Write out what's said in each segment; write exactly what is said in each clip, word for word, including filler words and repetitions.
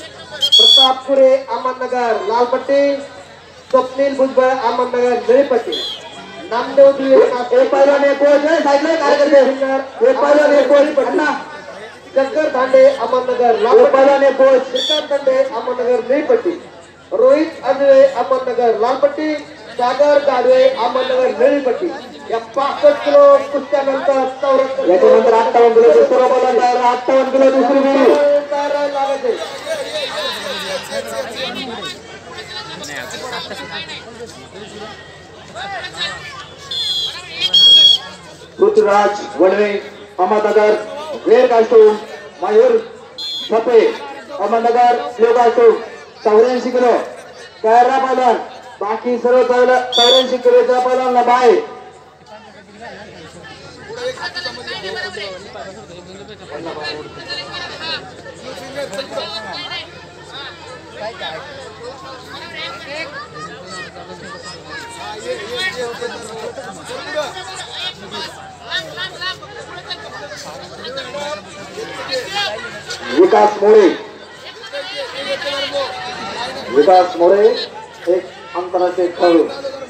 प्रतापपुरे अहमदनगर लाल पट्टी, स्वप्नील भुजबळ अहमदनगर निळी पट्टी। नामदेव दुवे एक पैलवान एक कोच है साइड में कार्यकर्ते एक पैलवान एक कोच अन्ना जगकर धांडे अहमदनगर लाल पैलवान एक कोच श्रीकांत धांडे अहमदनगर निळी पट्टी। रोहित अजय अहमदनगर लाल पट्टी, सागर गाडवे अहमदनगर निळी पट्टी। या पासष्ट किलो कुस्त्यानंतर चौऱ्याहत्तर याच्यानंतर अठ्ठावन्न किलो दुसरा बोलायला अठ्ठावन्न किलो दुसरी फेरी लागते। Prithviraj Wadve Ahmednagar red costume, Mayur Chhape Ahmednagar blue costume चौऱ्याऐंशी किलो कैरा पैलवान, बाकी सर्व चौऱ्याऐंशी किलोच्या पैलवानला बाय। विकास मोरे विकास मोरे एक अंतराचे खेळाडू।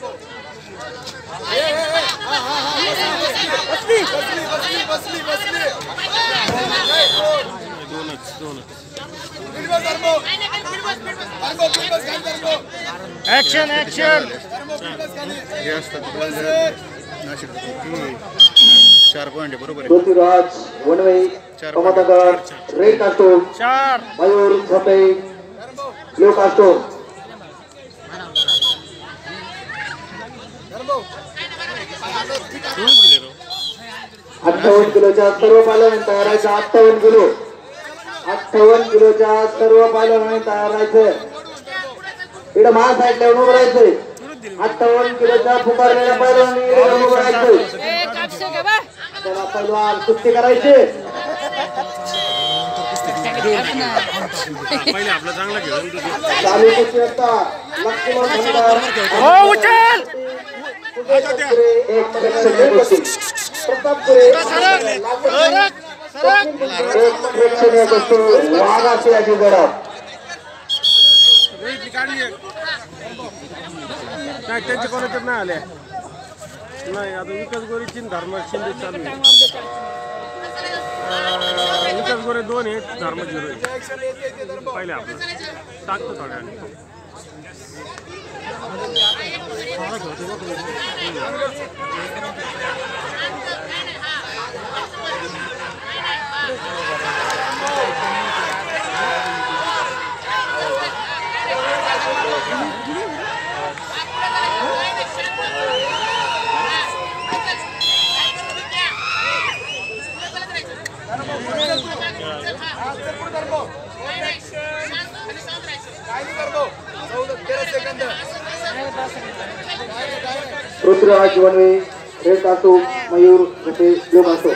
एक्शन एक्शन चार पॉइंट बरोबर। Prithviraj Wanve Ahmednagar red costume, Mayur Chhape blue costume. अठ्ठावन्न किलोच्या सर्व पैलवान तयार आहे। अठ्ठावन्न किलो अठ्ठावन्न किलोच्या सर्व पैलवान तयार राहायचं। इकडे महान साईडला उभं राहायचंय। अठ्ठावन्न किलोच्या पुकारलेल्या पैलवान उभं राहायचंय। त्याला पैलवान कुस्ती करायची। पहिले आपलं चांगलं घेऊन चालू कुस्ती होता लक्ष्मण भंडार हो उचल एक प्रतापपुरे प्रेक्षणीय कुस्ती वाघाची अशी गडप काय त्यांचे कोणाचे नाही आले नाही। आता विकास गोरेची धर्म शिंदे चालू आहे। विकास गोरे दोन आहेत धर्म झिरो आहे। पहिले आपलं टाकतो थोड्या Prithviraj Wanve red costume, Mayur Chhape blue costume.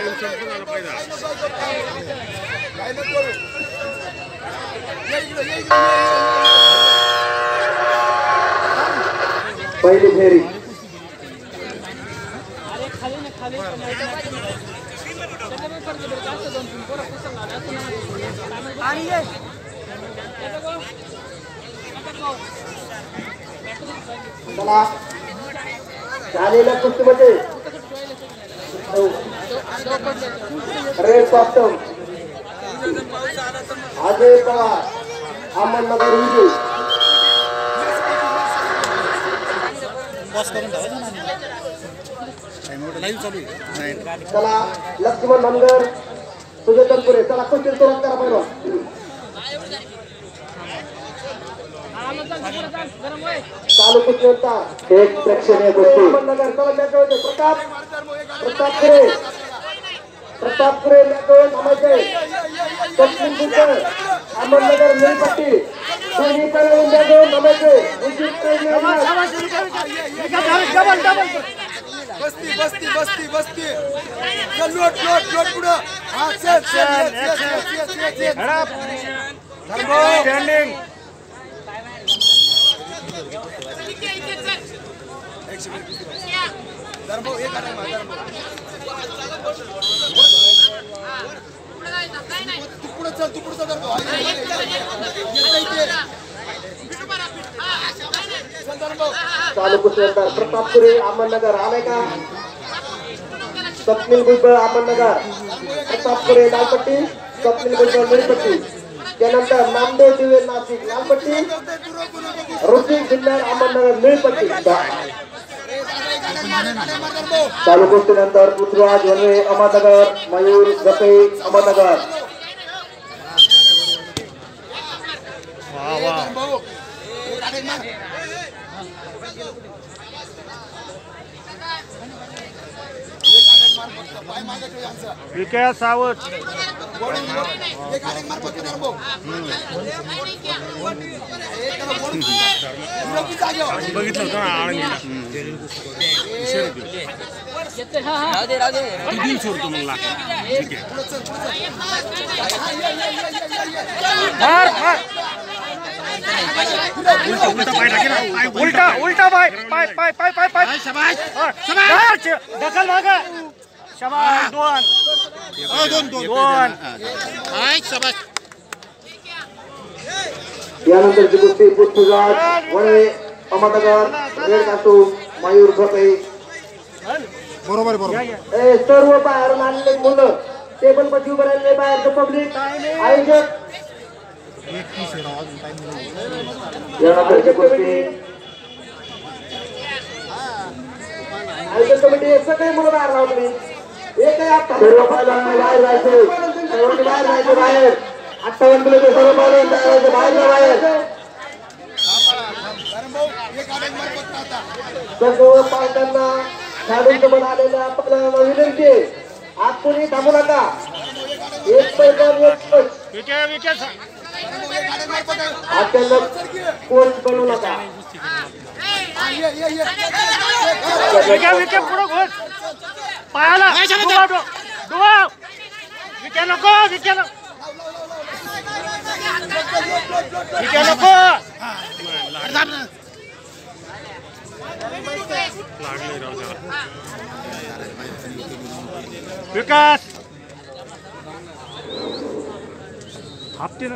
पहिली फेरी चला झालेल्या कुस्तीमध्ये रेड कास्टूम अजय पवार अहमदनगर विजय। चला लक्ष्मण धनगर सुजतनपुरे चला कुस्ती सुरुवात करा पहिला। चालू कुस्ती होता एक प्रेक्षणीय कुस्ती अहमदनगर चला मॅच होते। प्रताप प्रतापपुरे प्रतापपुरे मॅच थांबायचे। दक्षिण भुजबळ अहमदनगर निळी पट्टी दोन्ही पैलवान मॅच थांबायचे। बस्ती बस्ती बस्ती बस्ती चल लोट लोट लोट पुढे हां चल चल स्टँडिंग धर्मो एक आहे धर्मो तू पुढे चल तू पुढे चल धर्मो चालू कुस्तीनंतर प्रतापपुरे अहमदनगर आलाय का स्वप्नील भुजबळ अहमदनगर प्रतापपुरे लालपट्टी स्वप्नील भुजबळ निळपट्टी त्यानंतर नामदेव दिवे नाशिक लालपट्टी ऋतिक जिल्हार अहमदनगर निळपट्टी चालू कुस्तीनंतर पृथ्वीराज वनवे अहमदनगर मयूर गपे अहमदनगर विकास सावंत बघितलं होतं ना आळंदीला तीन सोडतो मग लाख ठीक आहे उलटा उलटा पाय पाय पाय पाय पाय पाय शाबाश दखल मागा शाबाश दोन दोन दोन शाबाश यानंतरची कुस्ती पृथ्वीराज वनवे अहमदनगर रेड काटू मयूर गपे बरोबर बरोबर ए सर्व बाहेरून आलेले मुलं टेबल पट्टी उभं राहिलेले बाहेरचं पब्लिक आयोजक यानंतरची कुस्ती आयोजक कमिटी सगळे मुलं बाहेर राहू तुम्ही सर्व बाहेर राहायचे सर्वांनी बाहेर राहायचे बाहेर अठ्ठावन्न किलोचे सर्व बाहेर बाहेर बाहेर सर्व पालकांना खेळाडूंसोबत आलेल्या आपल्याला विनंती आहे आज कोणी थांबू नका एक पैकी एक अचानक कोच बनवू नका पायाला विक्या नको विक्या नको विक्या नको विकास हप्ते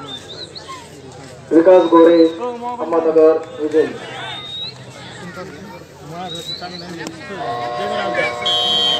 विकास गोरे अहमदनगर विजय